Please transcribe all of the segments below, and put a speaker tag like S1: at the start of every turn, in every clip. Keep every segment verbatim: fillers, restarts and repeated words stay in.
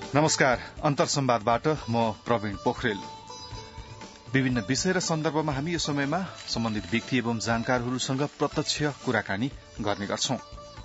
S1: नमस्कार, अन्तर संवादबाट म प्रवीण पोखरेल। विभिन्न विषय र सन्दर्भमा हामी यो समयमा सम्बन्धित व्यक्ति एवं जानकारहरूसँग प्रत्यक्ष कुराकानी गर्ने गर्छौं।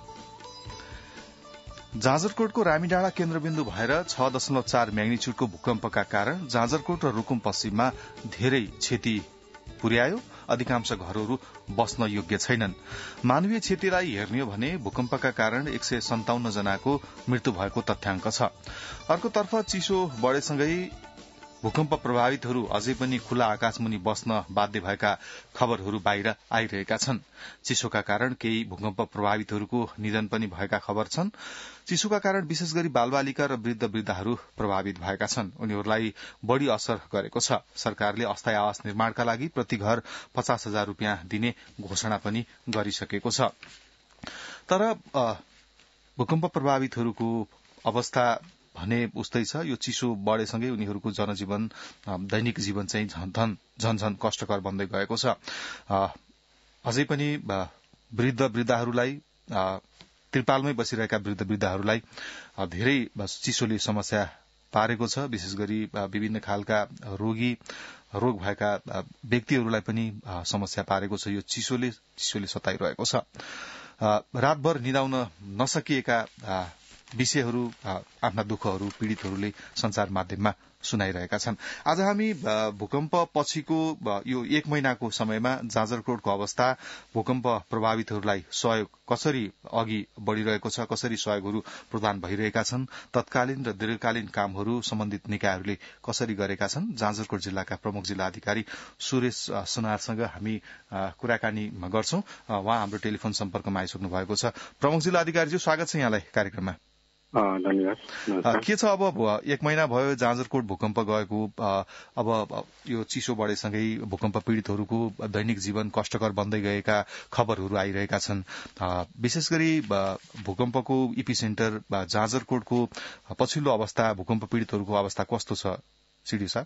S1: जाजरकोटको रामीडाँडा केन्द्रबिन्दु भएर छ दशमलव चार म्याग्निच्युडको भूकम्पका कारण जाजरकोट र रुकुम पश्चिममा धेरै क्षति पुर्यायो। अधिकांश घरहरू बस्न योग्य छैनन्। मानवीय क्षतिलाई हेर्ने हो भने भूकम्पका कारण एक सय सन्ताउन्न जनाको मृत्यु भएको तथ्याङ्क छ। अर्कोतर्फ चिसो बढ़ेसँगै भूकम्प प्रभावितहरू अझै पनि खुला आकाशमुनि बस्न बाध्य भएका खबरहरू बाहिर आइरहेका छन्। चिसोका कारण केही भूकम्प प्रभावितहरूको निधन पनि भएका खबर छन्। चिसोका कारण विशेष गरी बालबालिका र वृद्ध वृद्धाहरू प्रभावित भएका छन्। उनीहरूलाई बढ़ी असर गरेको छ। सरकारले अस्थायी आवास निर्माणका लागि प्रति घर पचास हजार रूपियाँ दिने घोषणा पनि गरिसकेको छ। तर भूकम्प प्रभावितहरूको अवस्था भने उस्तै छ। यो चिसो बढ़ेसँगै उनीहरूको जनजीवन, दैनिक जीवन चाहिँ झन झन कष्टकर बन्दै गएको छ। अझै पनि वृद्ध वृद्धाहरूलाई, त्रिपालमै बसिरहेका वृद्ध वृद्धाहरूलाई धेरै चिसोले समस्या पारेको छ। विशेष गरी विभिन्न खालका रोगी रोग भएका व्यक्तिहरूलाई पनि समस्या पारेको छ। यो चिसोले चिसोले सताइरहेको छ। रातभर निदाउन नसकिएका विषयहरू, आफ्ना दुःखहरू पीड़ितहरूले संचार माध्यममा सुनाइरहेका छन्। आज हामी भूकम्प पछिको यो एक महिनाको समयमा जाजरकोटको अवस्था, भूकम्प प्रभावितहरूलाई सहयोग कसरी अघि बढ़िरहेको छ, कसरी सहयोगहरू प्रदान भइरहेका छन्, तत्कालीन र दीर्घकालीन कामहरू सम्बन्धित निकायहरूले कसरी गरेका छन्, जाजरकोट जिल्लाका प्रमुख जिल्ला अधिकारी सुरेश सुनारसँग हामी कुराकानी गर्छौं। उहाँ हाम्रो टेलिफोन सम्पर्कमा आइसक्नु भएको छ। प्रमुख जिल्ला अधिकारीज्यू, स्वागत छ यहाँलाई कार्यक्रममा।
S2: धन्यवाद।
S1: के छ, अब एक महिना भयो जाजरकोट भूकम्प गएको, अब यो चिसो बढ़ेसँगै भूकम्प पीड़ितहरूको दैनिक जीवन कष्टकर बन्दै गएका खबरहरू आइरहेका छन्। विशेष गरी भूकम्पको इपी सेन्टर जाजरकोटको पछिल्लो अवस्था, भूकम्प पीड़ितहरूको अवस्था कस्तो छ सिडिओ साहब?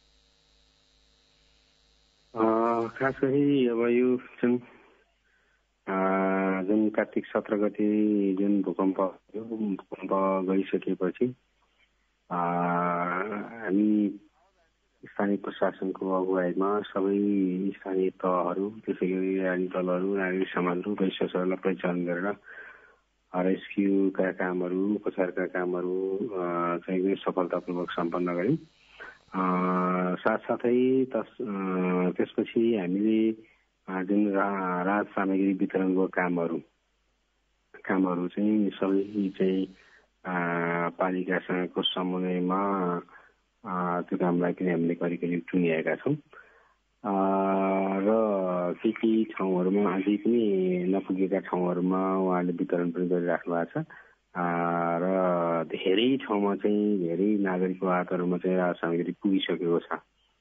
S2: खास गरी अब यो जुन जुन कार्तिक सत्र गते जुन भूकम्प भूकम्प गइसकेपछि हामी स्थानीय प्रशासनको अगुवाईमा सबै स्थानीय तहहरू, त्यसै गरी राजनीतिक दलहरू, नागरिक समाजहरू, विश्वासहरूलाई पहिचान गरेर रेस्क्युका कामहरू, उपचारका कामहरू चाहिँ एकदमै सफलतापूर्वक सम्पन्न गर्यौं। साथसाथै त्यसपछि हामीले जुन राहत सामग्री वितरणको कामहरू कामहरू चाहिँ सबै चाहिँ पालिकासँगको समन्वयमा त्यो कामलाई पनि हामीले करिब करिब टुनिएका छौँ र केही केही ठाउँहरूमा अझै पनि नपुगेका ठाउँहरूमा उहाँले वितरण पनि गरिराख्नु भएको छ र धेरै ठाउँमा चाहिँ धेरै नागरिकको हातहरूमा चाहिँ राहत सामग्री पुगिसकेको छ।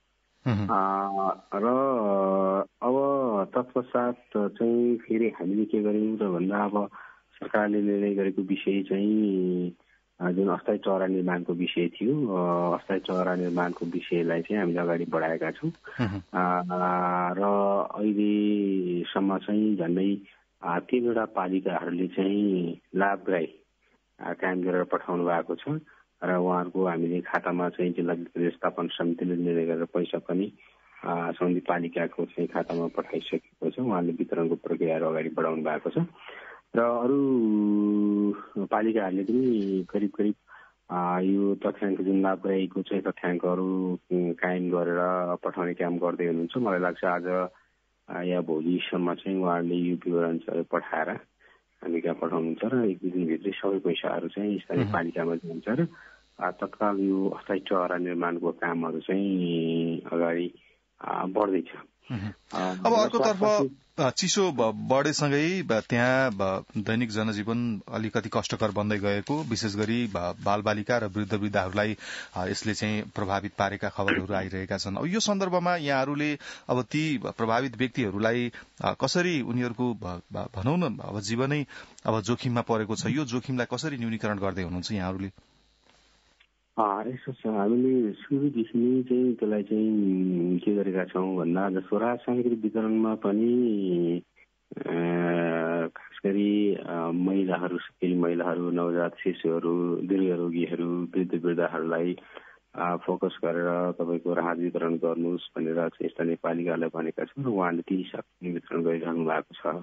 S2: र अब तत्पश्चात चाहिँ फेरि हामीले के गर्यौँ त भन्दा, अब सरकारले निर्णय गरेको विषय चाहिँ जुन अस्थायी चौरा निर्माणको विषय थियो, अस्थायी चौरा निर्माणको विषयलाई चाहिँ हामीले अगाडि बढाएका छौँ र अहिलेसम्म चाहिँ झन्डै तीनवटा पालिकाहरूले चाहिँ लाभग्राही कायम गरेर पठाउनु भएको छ र उहाँहरूको हामीले खातामा चाहिँ जिल्ला व्यवस्थापन समितिले निर्णय गरेर पैसा पनि सम्बन्धित पालिकाको चाहिँ खातामा पठाइसकेको छ। उहाँले वितरणको प्रक्रियाहरू अगाडि बढाउनु भएको छ र अरू पालिकाहरूले पनि करिब करिब यो तथ्याङ्क जुन लाभग्राहीको चाहिँ तथ्याङ्कहरू कायम गरेर पठाउने काम गर्दै हुनुहुन्छ। मलाई लाग्छ आज या भोलिसम्म चाहिँ उहाँहरूले यो विवरण चाहिँ पठाएर हामी कहाँ पठाउनुहुन्छ र एक दुई दिनभित्रै सबै पैसाहरू चाहिँ स्थानीय पालिकामा जान्छ र तत्काल यो अस्थायी चौरा निर्माणको कामहरू चाहिँ अगाडि बढ्दैछ।
S1: अब अर्कोतर्फ चिसो बढेसँगै त्यहाँ दैनिक जनजीवन अलिकति कष्टकर बन्दै गएको, विशेष गरी बालबालिका र वृद्ध वृद्धाहरूलाई यसले चाहिँ प्रभावित पारेका खबरहरू आइरहेका छन्। अब यो सन्दर्भमा यहाँहरूले अब ती प्रभावित व्यक्तिहरूलाई कसरी, उनीहरूको भनौँ न अब जीवनै अब जोखिममा परेको छ, यो जोखिमलाई कसरी न्यूनीकरण गर्दै हुनुहुन्छ यहाँहरूले?
S2: यसो छ, हामीले सुरुदेखि नै चाहिँ त्यसलाई चाहिँ के गरेका छौँ भन्दा जस्तो राहत सामग्री वितरणमा पनि खास गरी महिलाहरू, केही महिलाहरू, नवजात शिशुहरू, दीर्घरोगीहरू, वृद्ध वृद्धाहरूलाई फोकस गरेर तपाईँको राहत वितरण गर्नुहोस् भनेर चाहिँ स्थानीय पालिकालाई भनेका छौँ र उहाँले ती हिसाबले वितरण गरिरहनु भएको छ।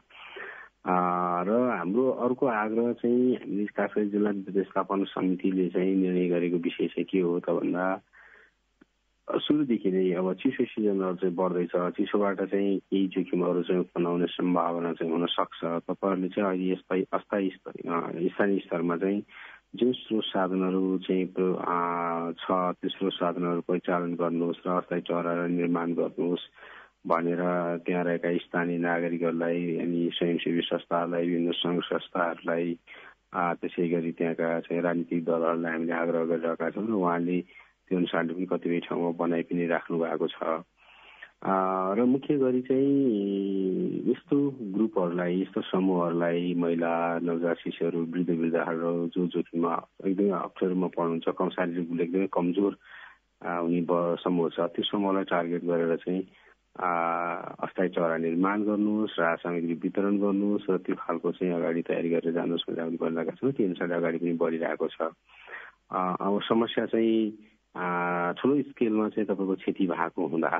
S2: र हाम्रो अर्को आग्रह चाहिँ हामीले खास गरी जिल्ला व्यवस्थापन समितिले चाहिँ निर्णय गरेको विषय चाहिँ के हो त भन्दा सुरुदेखि नै अब चिसो सिजनहरू चाहिँ बढ्दैछ, चिसोबाट चाहिँ केही जोखिमहरू चाहिँ उत्पन्न हुने सम्भावना चाहिँ हुन सक्छ। तपाईँहरूले चाहिँ अहिले यस्तै अस्थायी स्थानीय स्तरमा चाहिँ जुन स्रोत साधनहरू चाहिँ छ त्यो स्रोत साधनहरू परिचालन गर्नुहोस् र अस्थायी चरा निर्माण गर्नुहोस् भनेर त्यहाँ रहेका स्थानीय नागरिकहरूलाई अनि स्वयंसेवी संस्थाहरूलाई, विभिन्न सङ्घ संस्थाहरूलाई, त्यसै गरी त्यहाँका चाहिँ राजनीतिक दलहरूलाई हामीले आग्रह गरिरहेका छौँ र उहाँले त्यो अनुसारले पनि कतिपय ठाउँमा बनाइ पनि राख्नु भएको छ। र मुख्य गरी चाहिँ यस्तो ग्रुपहरूलाई, यस्तो समूहहरूलाई, महिला, नवजात शिशुहरू, वृद्ध वृद्धाहरू जो जोखिममा एकदमै अप्ठ्यारोमा पर्नुहुन्छ, कम शारीरिक रूपले एकदमै कमजोर हुने समूह छ, त्यो समूहलाई टार्गेट गरेर चाहिँ अस्थायी चरा निर्माण गर्नुहोस्, राहत सामग्री वितरण गर्नुहोस् र त्यो खालको चाहिँ अगाडि तयारी गरेर जानुहोस् भनेर हामीले भनिरहेका छौँ। त्यो अनुसार अगाडि पनि बढिरहेको छ। अब समस्या चाहिँ ठुलो स्केलमा चाहिँ तपाईँको क्षति भएको हुँदा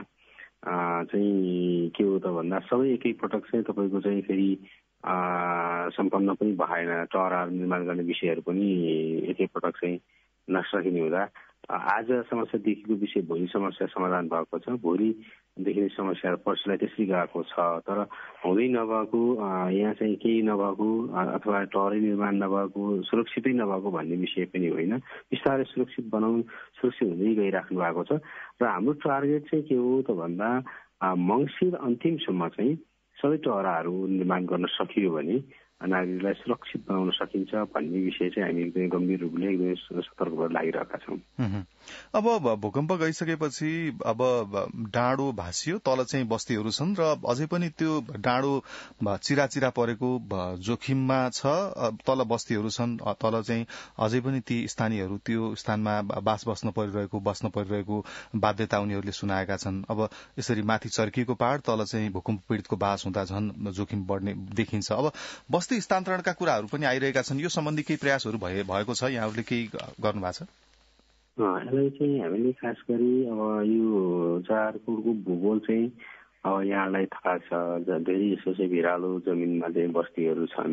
S2: चाहिँ के हो त भन्दा सबै एकैपटक चाहिँ तपाईँको चाहिँ फेरि सम्पन्न पनि भएन, चराहरू निर्माण गर्ने विषयहरू पनि एकैपटक चाहिँ नसकिने हुँदा आज समस्या देखेको विषय भोलि समस्या समाधान भएको छ, भोलि देखिने समस्या पर्सिलाई त्यसै गएको छ। तर हुँदै नभएको, यहाँ चाहिँ केही नभएको अथवा टरै निर्माण नभएको, सुरक्षितै नभएको भन्ने विषय पनि होइन, बिस्तारै सुरक्षित बनाउनु सुरक्षित हुँदै गइराख्नु भएको छ। र हाम्रो टार्गेट चाहिँ के हो त भन्दा मङ्सिर अन्तिमसम्म चाहिँ सबै टराहरू निर्माण गर्न सकियो भने नागरिकलाई सुरक्षित बनाउन सकिन्छ भन्ने विषय चाहिँ हामी एकदमै गम्भीर रूपले एकदमै सतर्क भएर लागिरहेका छौँ।
S1: अब भूकम्प गइसकेपछि अब डाँडो भाँसियो, तल चाहिँ बस्तीहरू छन् र अझै पनि त्यो डाँडो चिरा चिरा परेको जोखिममा छ, तल बस्तीहरू छन्, तल चाहिँ अझै पनि ती स्थानीयहरू त्यो स्थानमा बास बस्न परिरहेको बस्न परिरहेको बाध्यता उनीहरूले सुनाएका छन्। अब यसरी माथि चर्किएको पहाड़, तल चाहिँ भूकम्प पीड़ितको बास हुँदा झन् जोखिम बढ्ने देखिन्छ। अब बस्ती स्थानान्तरणका कुराहरू पनि आइरहेका छन्, यो सम्बन्धी केही प्रयासहरू भएको छ, यहाँहरूले केही गर्नु भएको छ?
S2: यसलाई चाहिँ हामीले खास गरी अब यो जाजरकोटको भूगोल चाहिँ अब यहाँलाई थाहा छ, धेरै यसो चाहिँ भिरालो जमिनमा चाहिँ बस्तीहरू छन्।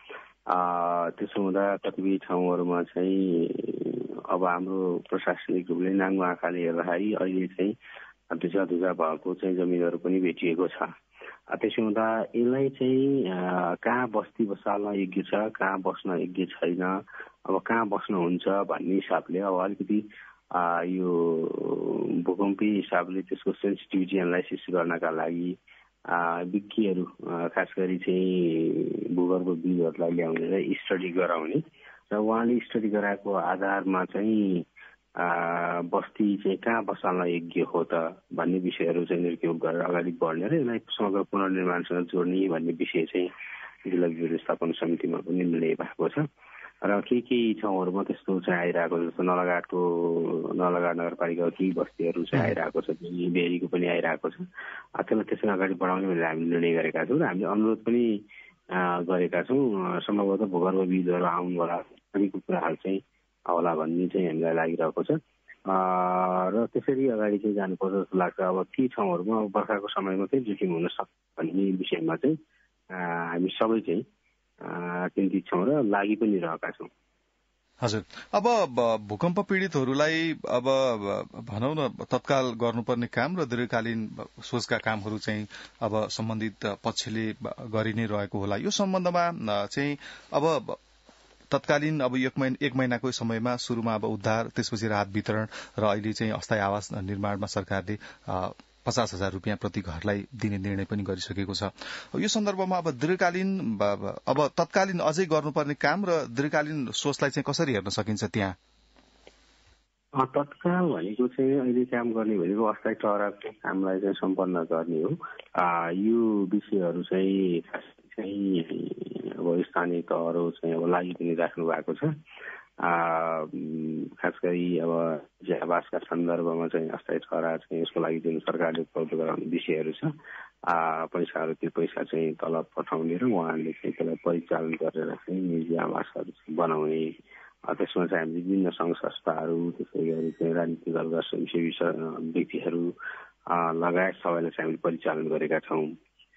S2: त्यसो हुँदा कतिपय ठाउँहरूमा चाहिँ अब हाम्रो प्रशासनिक रूपले नाङ्गो आँखाले हेर्दाखेरि अहिले चाहिँ धुजा धुजा भएको चाहिँ जमिनहरू पनि भेटिएको छ। त्यसो हुँदा यसलाई चाहिँ कहाँ बस्ती बसाल्न योग्य छ, कहाँ बस्न योग्य छैन, अब कहाँ बस्नुहुन्छ भन्ने हिसाबले अब अलिकति यो भूकम्पी हिसाबले त्यसको सेन्सिटिभिटी एनालाइसिस गर्नका लागि विज्ञहरू खास गरी चाहिँ भूगर्भविदहरूलाई ल्याउने र स्टडी गराउने र उहाँले स्टडी गराएको आधारमा चाहिँ बस्ती चाहिँ कहाँ बसाल्न योग्य हो त भन्ने विषयहरू चाहिँ निर्क्योग गरेर अगाडि बढ्ने र यसलाई समग्र पुनर्निर्माणसँग जोड्ने भन्ने विषय चाहिँ जिल्ला व्यवस्थापन समितिमा पनि निर्णय भएको छ। र केही केही ठाउँहरूमा त्यस्तो चाहिँ आइरहेको जस्तो नलगाटको नलगाट नगरपालिकाको केही बस्तीहरू चाहिँ आइरहेको छ, बेरीको पनि आइरहेको छ। त्यसलाई त्यसरी अगाडि बढाउने भनेर हामीले निर्णय गरेका छौँ र हामीले अनुरोध पनि गरेका छौँ। सम्भवतः भूगर्भविदहरू आउनुवाला सबैको कुराहरू चाहिँ होला भन्ने चाहिँ हामीलाई लागिरहेको छ र त्यसरी अगाडि चाहिँ जानुपर्छ जस्तो लाग्छ। अब ती ठाउँहरूमा बर्खाको समयमा चाहिँ जोखिम हुन सक्छ भन्ने विषयमा चाहिँ हामी सबै चाहिँ चिन्तित छौँ र लागि पनि रहेका छौँ।
S1: हजुर, अब भूकम्प पीड़ितहरूलाई अब भनौँ न तत्काल गर्नुपर्ने काम र दीर्घकालीन सोचका कामहरू चाहिँ अब सम्बन्धित पक्षले गरि नै रहेको होला। यो सम्बन्धमा चाहिँ अब तत्कालीन अब एक महिना एक महिनाको समयमा सुरुमा अब उद्धार, त्यसपछि राहत वितरण र अहिले चाहिँ अस्थायी आवास निर्माणमा सरकारले पचास हजार रुपियाँ प्रति घरलाई दिने निर्णय पनि गरिसकेको छ। यो सन्दर्भमा अब दीर्घकालीन अब तत्कालीन अझै गर्नुपर्ने काम र दीर्घकालीन सोचलाई चाहिँ कसरी हेर्न सकिन्छ त्यहाँ?
S2: तत्काल भनेको चाहिँ अहिले काम गर्ने भनेको अस्थायी चराको कामलाई चाहिँ सम्पन्न गर्ने हो। यो विषयहरू चाहिँ चाहिँ अब स्थानीय तहहरू चाहिँ अब लागि पनि राख्नु भएको छ। खास गरी अब आवासका सन्दर्भमा चाहिँ अस्थायी चरा चाहिँ यसको लागि जुन सरकारले उपलब्ध गराउने विषयहरू छ पैसाहरू त्यो पैसा चाहिँ तल पठाउने र उहाँहरूले चाहिँ त्यसलाई परिचालन गरेर चाहिँ निजी आवासहरू बनाउने। त्यसमा चाहिँ हामीले विभिन्न सङ्घ संस्थाहरू त्यसै गरी चाहिँ राजनीतिक दलका स्वयंसेवी व्यक्तिहरू लगायत सबैलाई चाहिँ हामीले परिचालन गरेका छौँ।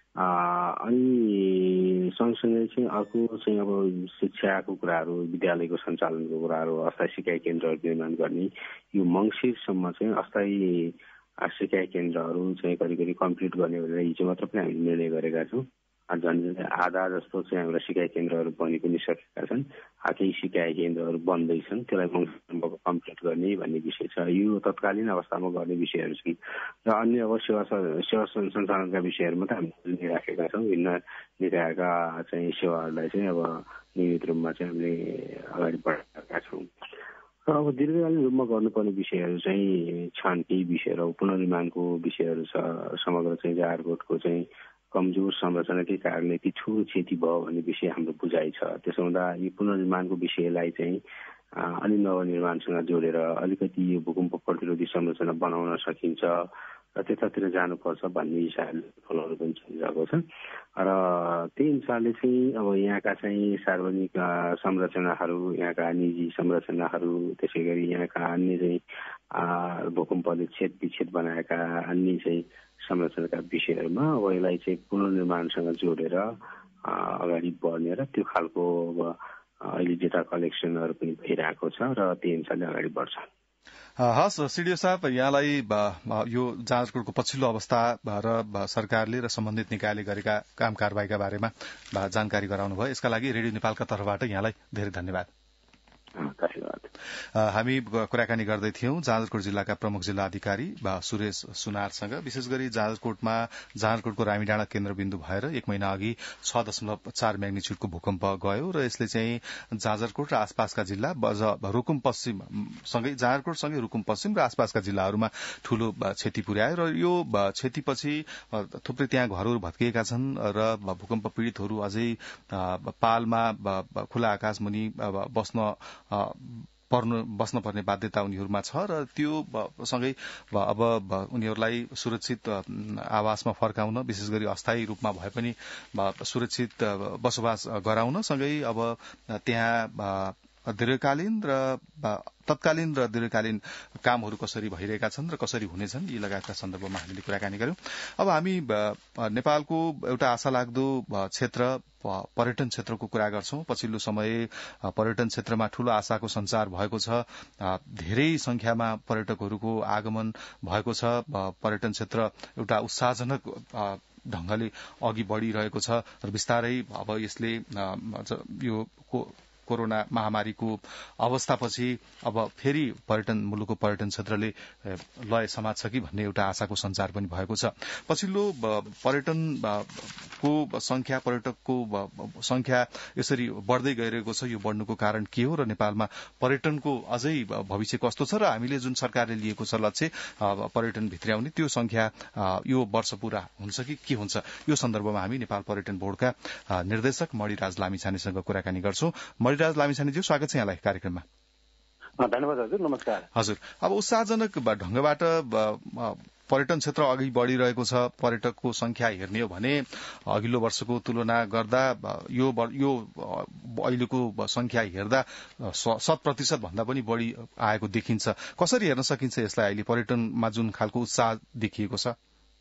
S2: अनि सँगसँगै चाहिँ अर्को चाहिँ अब शिक्षाको कुराहरू, विद्यालयको सञ्चालनको कुराहरू, अस्थायी सिकाइ केन्द्रहरू निर्माण गर्ने, यो मङ्सिरसम्म चाहिँ अस्थायी सिकाइ केन्द्रहरू चाहिँ करिब करिब कम्प्लिट गर्ने भनेर हिजो मात्र पनि हामीले निर्णय गरेका छौँ। झन् आधा जस्तो चाहिँ हाम्रो सिकाइ केन्द्रहरू बनि पनि सकेका छन्। केही सिकाइ केन्द्रहरू बन्दैछन्, त्यसलाई मङ्सिरसम्म कम्प्लिट गर्ने भन्ने विषय छ। यो तत्कालीन अवस्थामा गर्ने विषयहरू छन् र अन्य अब सेवा सेवा सञ्चालनका विषयहरूमा त हामीले राखेका छौँ। भिन्न निकायका चाहिँ सेवाहरूलाई चाहिँ अब नियमित रूपमा चाहिँ हामीले अगाडि बढाएका छौँ। र अब दीर्घकालीन रूपमा गर्नुपर्ने विषयहरू चाहिँ छन्। केही विषयहरू पुनर्निर्माणको विषयहरू छ। समग्र चाहिँ जाजरकोटको चाहिँ कमजोर संरचनाकै कारणले यति ठुलो क्षति भयो भन्ने विषय हाम्रो बुझाइ छ। त्यसो हुँदा यो पुनर्निर्माणको विषयलाई चाहिँ अलि नवनिर्माणसँग जोडेर अलिकति यो भूकम्प प्रतिरोधी संरचना बनाउन सकिन्छ र त्यतातिर जानुपर्छ भन्ने हिसाबले छलफलहरू पनि चलिरहेको छ। र त्यही अनुसारले चाहिँ अब यहाँका चाहिँ सार्वजनिक संरचनाहरू, यहाँका निजी संरचनाहरू, त्यसै गरी यहाँका अन्य चाहिँ भूकम्पले छेद विच्छेद बनाएका अन्य चाहिँ संरचनाका विषयहरूमा अब यसलाई चाहिँ पुनर्निर्माणसँग जोडेर अगाडि बढ्ने र त्यो खालको अब अहिले डेटा कलेक्सनहरू पनि भइरहेको छ र त्यही अनुसारले अगाडि बढ्छ।
S1: हस् सिडिओ साहब, यहाँलाई यो जाजरकोटको पछिल्लो अवस्था र सरकारले र सम्बन्धित निकायले गरेका काम कारबाहीका बारेमा जानकारी गराउनु भयो। यसका लागि रेडियो नेपालका तर्फबाट यहाँलाई धेरै धन्यवाद।
S2: धन्यवाद।
S1: हामी कुराकानी गर्दै थियौं जाजरकोट जिल्लाका प्रमुख जिल्ला अधिकारी सुरेश सुनारसँग। विशेष गरी जाजरकोटमा जाजरकोटको रामीडाँडा केन्द्रबिन्दु भएर एक महिना अघि छ दशमलव चार म्याग्निच्युडको भूकम्प गयो र यसले चाहिँ जाजरकोट र आसपासका जिल्ला रुकुम पश्चिम सँगै जाजरकोटसँगै रुकुम पश्चिम र आसपासका जिल्लाहरूमा ठूलो क्षति पुर्यायो र यो क्षतिपछि थुप्रै त्यहाँ घरहरू भत्किएका छन् र भूकम्प पीड़ितहरू अझै पालमा खुला आकाश मुनि बस्न पर्नु बस्न पर्ने बाध्यता उनीहरूमा छ र त्यो सँगै अब उनीहरूलाई सुरक्षित आवासमा फर्काउन, विशेष गरी अस्थायी रूपमा भए पनि सुरक्षित बसोबास गराउन सँगै अब त्यहाँ दीर्घकालीन र तत्कालीन र दीर्घकालीन कामहरू कसरी भइरहेका छन् र कसरी हुनेछन् यी लगायतका सन्दर्भमा हामीले कुराकानी गर्यौं। अब हामी नेपालको एउटा आशा लाग्दो क्षेत्र पर्यटन क्षेत्रको कुरा गर्छौं। पछिल्लो समय पर्यटन क्षेत्रमा ठूलो आशाको संचार भएको छ। धेरै संख्यामा पर्यटकहरूको आगमन भएको छ। पर्यटन क्षेत्र एउटा उत्साहजनक ढंगले अघि बढ़िरहेको छ र बिस्तारै अब यसले यो कोरोना महामारीको अवस्थापछि अब फेरि पर्यटन मुलुकको पर्यटन क्षेत्रले लय समात्छ कि भन्ने एउटा आशाको संचार पनि भएको छ। पछिल्लो पर्यटनको संख्या पर्यटकको संख्या यसरी बढ्दै गइरहेको छ। यो बढ्नुको कारण के हो र नेपालमा पर्यटनको अझै भविष्य कस्तो छ र हामीले जुन सरकारले लिएको छ लक्ष्य पर्यटन भित्र्याउने त्यो संख्या यो वर्ष पूरा हुन्छ कि के हुन्छ, यो सन्दर्भमा हामी नेपाल पर्यटन बोर्डका निर्देशक मणिराज लामिछानेसँग कुराकानी गर्छौं। मणिराज लामिछानेज्यू, स्वागत छ यहाँलाई कार्यक्रममा।
S3: धन्यवाद हजुर, नमस्कार।
S1: हजुर, अब उत्साहजनक ढंगबाट पर्यटन क्षेत्र अघि बढ़िरहेको छ। पर्यटकको संख्या हेर्ने हो भने अघिल्लो वर्षको तुलना गर्दा यो यो अहिलेको संख्या हेर्दा शत प्रतिशत भन्दा पनि बढ़ी आएको देखिन्छ। कसरी हेर्न सकिन्छ यसलाई? अहिले पर्यटनमा जुन खालको उत्साह देखिएको छ?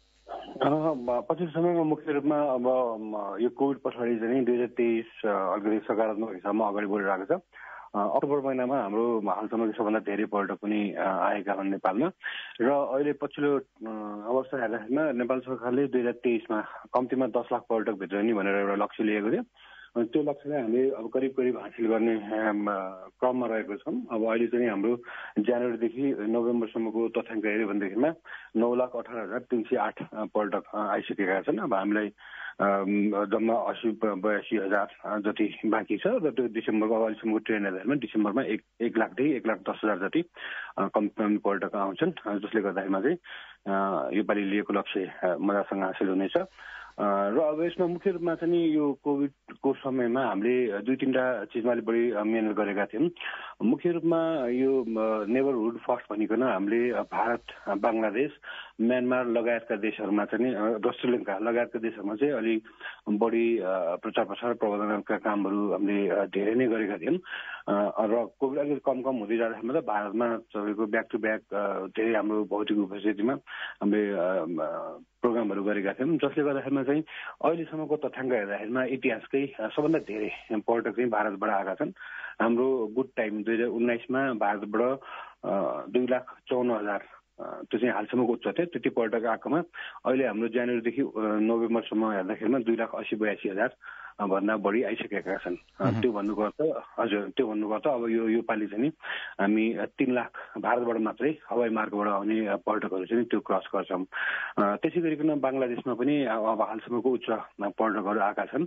S3: पछिल्लो समयमा मुख्य रूपमा अब यो कोविड पछाडि चाहिँ दुई हजार तेइस अलिकति सकारात्मक हिसाबमा अगाडि बढिरहेको छ। अक्टोबर महिनामा हाम्रो हालसम्मको सबभन्दा धेरै पर्यटक पनि आएका छन् नेपालमा र अहिले पछिल्लो अवस्था हेर्दाखेरिमा नेपाल सरकारले दुई हजार तेइसमा कम्तीमा दस लाख पर्यटक भित्र नि भनेर एउटा लक्ष्य लिएको थियो। त्यो लक्ष्यलाई हामीले अब करिब करिब हासिल गर्ने क्रममा रहेको छौँ। अब अहिले चाहिँ हाम्रो जनवरीदेखि नोभेम्बरसम्मको तथ्याङ्क हेऱ्यो भनेदेखिमा नौ लाख अठार हजार तीन सय आठ पर्यटक आइसकेका छन्। अब हामीलाई जम्मा अस्सी बयासी हजार जति बाँकी छ र त्यो डिसेम्बरको अहिलेसम्मको ट्रेन हेर्दाखेरिमा डिसेम्बरमा एक एक लाखदेखि एक लाख दस हजार जति कम्ती पर्यटक आउँछन्, जसले गर्दाखेरिमा चाहिँ योपालि लिएको लक्ष्य मजासँग हासिल हुनेछ। र अब यसमा मुख्य रूपमा चाहिँ नि यो कोभिडको समयमा हामीले दुई तिनवटा चिजमा अलिक बढी मेहनत गरेका थियौँ। मुख्य रूपमा यो नेबरहुड फर्स्ट भनिकन हामीले भारत, बङ्गलादेश, म्यानमार लगायतका देशहरूमा चाहिँ र श्रीलङ्का लगायतका देशहरूमा चाहिँ अलिक बढी प्रचार प्रसार प्रबन्धनका कामहरू हामीले धेरै नै गरेका थियौँ। र कोभिड अलिकति कम कम हुँदै जाँदाखेरि त भारतमा तपाईँको ब्याक टु ब्याक धेरै हाम्रो भौतिक उपस्थितिमा हामीले प्रोग्रामहरू गरेका थियौँ, जसले गर्दाखेरिमा चाहिँ अहिलेसम्मको तथ्याङ्क हेर्दाखेरिमा इतिहासकै सबभन्दा धेरै पर्यटक चाहिँ भारतबाट आएका छन्। हाम्रो गुड टाइम दुई हजार उन्नाइसमा भारतबाट दुई लाख चौन्न हजार त्यो चाहिँ हालसम्मको उच्च थियो, त्यति पर्यटक आएकोमा अहिले हाम्रो जनवरीदेखि नोभेम्बरसम्म हेर्दाखेरिमा दुई लाख अस्सी बयासी हजार भन्दा बढी आइसकेका छन्। त्यो भन्नुको अर्थ हजुर त्यो भन्नुको अर्थ अब यो यो पालि चाहिँ हामी तीन लाख भारतबाट मात्रै हवाई मार्गबाट आउने पर्यटकहरू चाहिँ त्यो क्रस गर्छौँ। त्यसै गरिकन बङ्गलादेशमा पनि अब हालसम्मको उच्च पर्यटकहरू आएका छन्।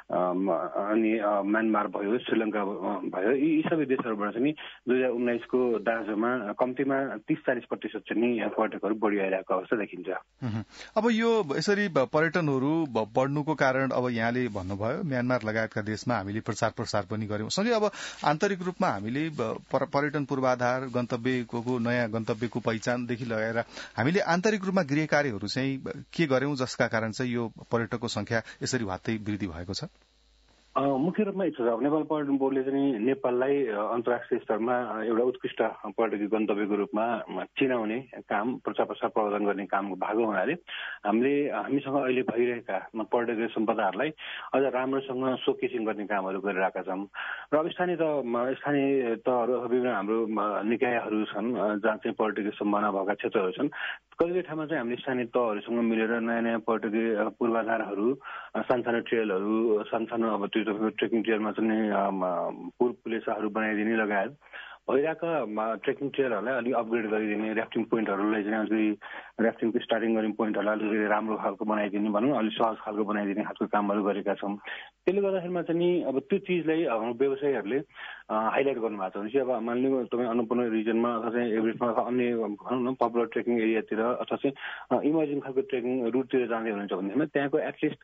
S3: अनि म्यानमार भयो, श्रीलङ्का भयो, यी सबै देशहरूबाट चाहिँ दुई हजार उन्नाइसको दाँजोमा कम्तीमा तीस चालिस प्रतिशत चाहिँ नि पर्यटकहरू बढी आइरहेको अवस्था देखिन्छ।
S1: अब यो यसरी पर्यटनहरू बढ्नुको कारण अब यहाँले भन्नुभयो म्यानमार लगायतका देशमा हामीले प्रचार प्रसार पनि गर्यौं, सँगै अब आन्तरिक रूपमा हामीले पर्यटन पूर्वाधार गन्तव्यको नयाँ गन्तव्यको पहिचानदेखि लगाएर हामीले आन्तरिक रूपमा गृह कार्यहरू चाहिँ के गर्यौं जसका कारण चाहिँ यो पर्यटकको संख्या यसरी वात्तै वृद्धि भएको छ?
S3: मुख्य रूपमा छ नेपाल पर्यटन बोर्डले चाहिँ नेपाललाई अन्तर्राष्ट्रिय स्तरमा एउटा उत्कृष्ट पर्यटकीय गन्तव्यको रूपमा चिनाउने काम, प्रचार प्रसार प्रवर्धन गर्ने कामको भाग हुनाले हामीले हामीसँग अहिले भइरहेका पर्यटकीय सम्पदाहरूलाई अझ राम्रोसँग सोकेसिङ गर्ने कामहरू गरिरहेका छौँ। र अब स्थानीय त स्थानीय तहहरू विभिन्न हाम्रो निकायहरू छन् जहाँ चाहिँ पर्यटकीय सम्भावना भएका क्षेत्रहरू छन्। कतिपय ठाउँमा चाहिँ हामीले स्थानीय तहहरूसँग मिलेर नयाँ नयाँ पर्यटकीय पूर्वाधारहरू, सानसानो ट्रेलहरू, सानसानो अब त्यो ट्रेकिङ ट्रेलमा चाहिँ पुल प्लेसहरू बनाइदिने लगायत भइरहेका ट्रेकिङ ट्रेलहरूलाई अलिक अपग्रेड गरिदिने, ऱ्याफ्टिङ पोइन्टहरूलाई चाहिँ अलिकति ऱ्याफ्टिङको स्टार्टिङ गर्ने पोइन्टहरूलाई अलिकति राम्रो खालको बनाइदिने भनौँ अलिक सहज खालको बनाइदिने खालको कामहरू गरेका छौँ। त्यसले गर्दाखेरिमा चाहिँ अब त्यो चिजलाई हाम्रो व्यवसायीहरूले हाइलाइट गर्नुभएको छ भनेपछि अब मानिलिनु तपाईँ अन्नपूर्ण रिजनमा अथवा चाहिँ एभरेस्टमा अथवा अन्य भनौँ न पपुलर ट्रेकिङ एरियातिर अथवा चाहिँ इमर्जिङ खालको ट्रेकिङ रुटतिर जाँदै हुनुहुन्छ भनेदेखिमा त्यहाँको एटलिस्ट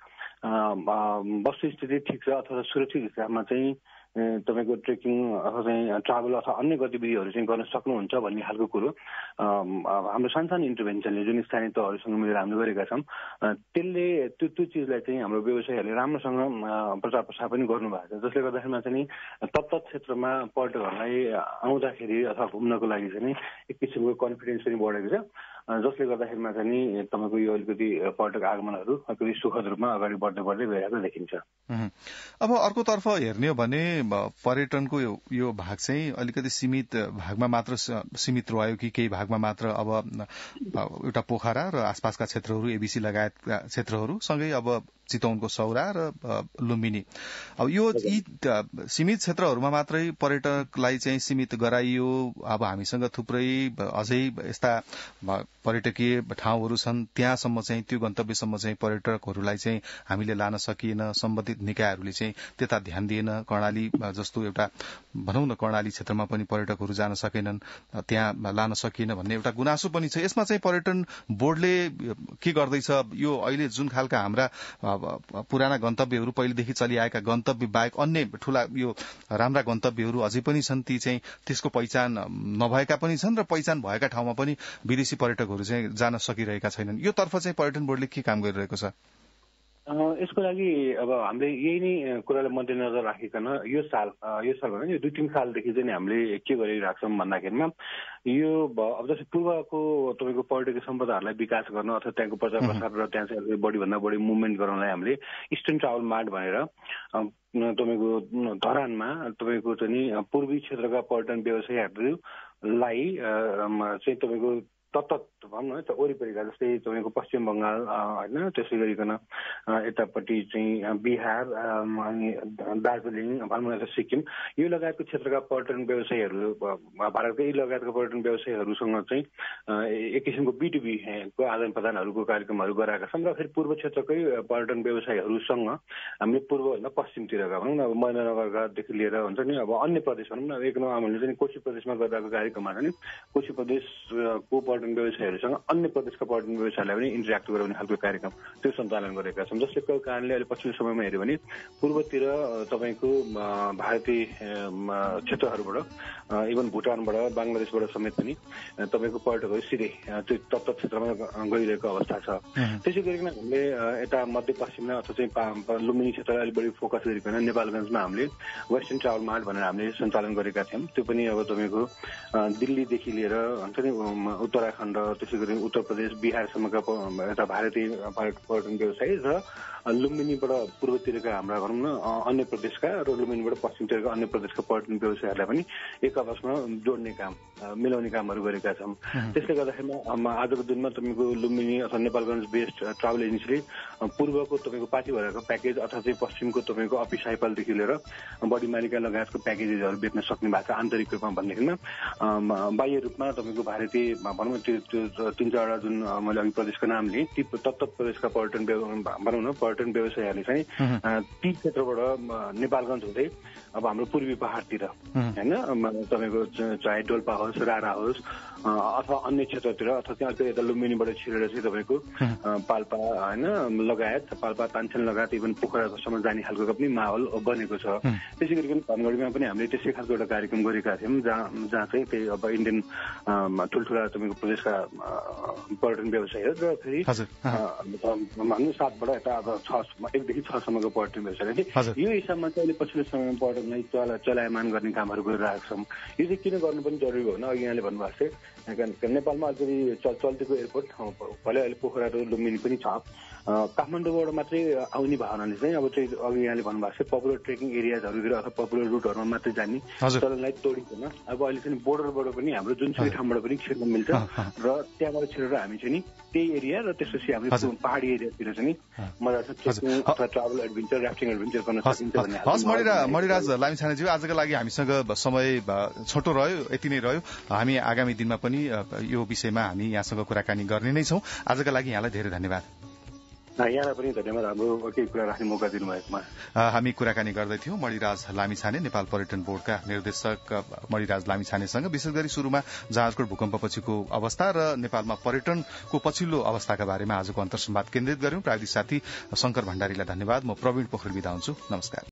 S3: वस्तुस्थिति ठिक छ अथवा सुरक्षित हिसाबमा चाहिँ तपाईँको ट्रेकिङ अथवा चाहिँ ट्राभल अथवा अन्य गतिविधिहरू चाहिँ गर्न सक्नुहुन्छ भन्ने खालको कुरो हाम्रो सानसानो इन्टरभेन्सनले जुन स्थानीय तहहरूसँग मिलेर हामीले गरेका छौँ त्यसले त्यो त्यो चिजलाई चाहिँ हाम्रो व्यवसायीहरूले राम्रोसँग प्रचार प्रसार पनि गर्नुभएको छ, जसले गर्दाखेरिमा चाहिँ तत्त क्षेत्रमा पर्यटकहरूलाई आउँदाखेरि अथवा घुम्नको लागि चाहिँ एक किसिमको कन्फिडेन्स पनि बढेको छ, जसले गर्दाखेरिमा चाहिँ तपाईँको यो अलिकति पर्यटक आगमनहरू अलिकति सुखद रूपमा अगाडि बढ्दै बढ्दै गइरहेको देखिन्छ।
S1: अब अर्कोतर्फ हेर्ने हो भने पर्यटनको यो भाग चाहिँ अलिकति सीमित भागमा मात्र सीमित रह्यो कि केही भागमा मात्र अब एउटा पोखरा र आसपासका क्षेत्रहरू एबीसी लगायतका क्षेत्रहरू सँगै अब चितवनको सौरा र लुम्बिनी अब यो यी सीमित क्षेत्रहरूमा मात्रै पर्यटकलाई चाहिँ सीमित गराइयो। अब हामीसँग थुप्रै अझै यस्ता पर्यटकीय ठाउँहरू छन् त्यहाँसम्म चाहिँ त्यो गन्तव्यसम्म चाहिँ पर्यटकहरूलाई चाहिँ हामीले लान सकिएन, सम्बन्धित निकायहरूले चाहिँ त्यता ध्यान दिएन। कर्णाली जस्तो एउटा भनौँ न कर्णाली क्षेत्रमा पनि पर्यटकहरू जान सकेनन्, त्यहाँ लान सकिएन भन्ने एउटा गुनासो पनि छ। यसमा चाहिँ पर्यटन बोर्डले के गर्दैछ? यो अहिले जुन खालका हाम्रा पुराना गन्तव्यहरू पहिलेदेखि चलिआएका गन्तव्य बाहेक अन्य ठूला यो राम्रा गन्तव्यहरू अझै पनि छन्, ती चाहिँ त्यसको पहिचान नभएका पनि छन् र पहिचान भएका ठाउँमा पनि विदेशी पर्यटकहरू चाहिँ जान सकिरहेका छैनन्। यो तर्फ चाहिँ पर्यटन बोर्डले के काम गरिरहेको छ?
S3: यसको लागि अब हामीले यही नै कुरालाई मध्यनजर राखिकन यो साल यो साल भन्दा यो दुई तिन सालदेखि चाहिँ हामीले के गरिरहेको छौँ भन्दाखेरिमा यो अब जस्तै पूर्वको तपाईँको पर्यटकीय सम्पदाहरूलाई विकास गर्न अथवा त्यहाँको प्रचार प्रसार र त्यहाँ चाहिँ बढीभन्दा बढी मुभमेन्ट गराउनलाई हामीले इस्टर्न ट्राभल मार्ट भनेर तपाईँको धरानमा तपाईँको चाहिँ पूर्वी क्षेत्रका पर्यटन व्यवसायीहरूलाई चाहिँ तपाईँको तत्त भनौँ न त वरिपरिका जस्तै तपाईँको पश्चिम बङ्गाल होइन, त्यसै गरिकन यतापट्टि चाहिँ बिहार अनि दार्जिलिङ भनौँ न त सिक्किम यो लगायतको क्षेत्रका पर्यटन व्यवसायीहरू भारतकै लगायतका पर्यटन व्यवसायीहरूसँग चाहिँ एक किसिमको बिटुबीको आदान प्रदानहरूको कार्यक्रमहरू गराएका छौँ र फेरि पूर्व क्षेत्रकै पर्यटन व्यवसायीहरूसँग हामीले पूर्वभन्दा पश्चिमतिरका भनौँ न अब महेन्द्रनगरकादेखि लिएर हुन्छ नि अब अन्य प्रदेश भनौँ न एक नम्बरमा चाहिँ कोशी प्रदेशमा गरिरहेको कार्यक्रममा चाहिँ कोशी प्रदेशको पर्यटन पर्यटन व्यवसायीहरूसँग अन्य प्रदेशका पर्यटन व्यवसायलाई पनि इन्टरेक्ट गराउने खालको कार्यक्रम त्यो सञ्चालन गरेका छौँ, जसले कारणले अहिले पछिल्लो समयमा हेऱ्यो भने पूर्वतिर तपाईँको भारतीय क्षेत्रहरूबाट इभन भुटानबाट बङ्गलादेशबाट समेत पनि तपाईँको पर्यटकहरू सिधै त्यो तत्त क्षेत्रमा गइरहेको अवस्था छ। त्यसै गरिकन हामीले यता मध्यपश्चिममा अथवा चाहिँ लुम्बिनी क्षेत्रलाई अलिक बढी फोकस गरिकन नेपालगञ्जमा हामीले वेस्टर्न ट्राभल मार्ट भनेर हामीले सञ्चालन गरेका थियौँ। त्यो पनि अब तपाईँको दिल्लीदेखि लिएर हुन्छ नि उत्तराखण्ड, त्यसै गरी उत्तर प्रदेश, बिहारसम्मका यता भारतीय पर्यटन व्यवसायी र लुम्बिनीबाट पूर्वतिरका हाम्रा भनौँ न अन्य प्रदेशका र लुम्बिनीबाट पश्चिमतिरका अन्य प्रदेशका पर्यटन व्यवसायीहरूलाई पनि एक आपसमा जोड्ने काम, मिलाउने कामहरू गरेका छौँ। त्यसले गर्दाखेरिमा आजको दिनमा तपाईँको लुम्बिनी अथवा नेपालगञ्ज बेस्ड ट्राभल एजेन्सीले पूर्वको तपाईँको पार्टी भएरको प्याकेज अथवा चाहिँ पश्चिमको तपाईँको अपी साइपलदेखि लिएर बडी मालिका लगायतको प्याकेजेसहरू बेच्न सक्ने भएको छ आन्तरिक रूपमा भन्नेदेखिमा बाह्य रूपमा तपाईँको भारतीय भनौँ त्यो त्यो तिन चारवटा जुन मैले अघि प्रदेशको नाम लिएँ ती तत्त प्रदेशका पर्यटन भनौँ न पर्यटन व्यवसायीहरूले चाहिँ ती क्षेत्रबाट नेपालगञ्ज हुँदै अब हाम्रो पूर्वी पहाडतिर होइन तपाईँको चाहे डोल्पा होस्, रारा होस् अथवा अन्य क्षेत्रतिर अथवा त्यहाँ यता लुम्बिनीबाट छिरेर चाहिँ तपाईँको पाल्पा होइन लगायत पाल्पा तानसेन लगायत इभन पोखरासम्म जाने खालको पनि माहौल बनेको छ। त्यसै गरिकन धनगढीमा पनि हामीले त्यसै खालको एउटा कार्यक्रम गरेका थियौँ जहाँ जहाँ चाहिँ त्यही अब इन्डियन ठुल्ठुला तपाईँको प्रदेशका पर्यटन व्यवसायीहरू र फेरि भन्नु सातबाट यता अब छ एकदेखि छसम्मको पर्यटन व्यवसायीले यो हिसाबमा चाहिँ अहिले पछिल्लो समयमा पर्यटनलाई चला चलायमान गर्ने कामहरू गरिरहेका छौँ। यो चाहिँ किन गर्नु पनि जरुरी हो न, अघि यहाँले भन्नुभएको थियो नेपालमा अलिकति चल्तीको एयरपोर्ट भले अहिले पोखरा र लुम्बिनी पनि छ। काठमाडौँबाट मात्रै आउने भावनाले चाहिँ अब चाहिँ अघि यहाँले भन्नुभएको छ पपुलर ट्रेकिङ एरियाजहरूतिर अथवा पपुलर रुटहरूमा मात्रै जाने चलनलाई तोडिँदैन। अब अहिले चाहिँ बोर्डरबाट पनि हाम्रो जुनसुकै ठाउँबाट पनि छिर्न मिल्छ र त्यहाँबाट छिरेर हामी चाहिँ नि त्यही एरिया र त्यसपछि हाम्रो पहाडी एरियातिर चाहिँ मजाले ट्रेकिङ अथवा ट्राभल एडभेन्चर राफ्टिङ एडभेन्चर गर्न सकिन्छ भन्ने।
S1: हस् मणिराज लामिछानेज्यू, आजका लागि हामीसँग समय छोटो रह्यो, यति नै रह्यो। हामी आगामी दिनमा पनि यो विषयमा हामी यहाँसँग कुराकानी गर्ने नै छौँ। आजका लागि यहाँलाई धेरै धन्यवाद।
S3: यहाँलाई पनि धन्यवाद हाम्रो केही कुरा राख्ने मौका दिनुभएकोमा।
S1: हामी कुराकानी गर्दैथ्यौँ मणिराज लामिछाने, नेपाल पर्यटन बोर्डका निर्देशक मणिराज लामिछानेसँग विशेष गरी सुरुमा जहाजकोट भूकम्पपछिको अवस्था र नेपालमा पर्यटनको पछिल्लो अवस्थाका बारेमा आजको अन्तर्संवाद केन्द्रित गर्यौं। प्राविधिक साथी शंकर भण्डारीलाई धन्यवाद। म प्रवीण पोखरेल बिदा हुन्छु। नमस्कार।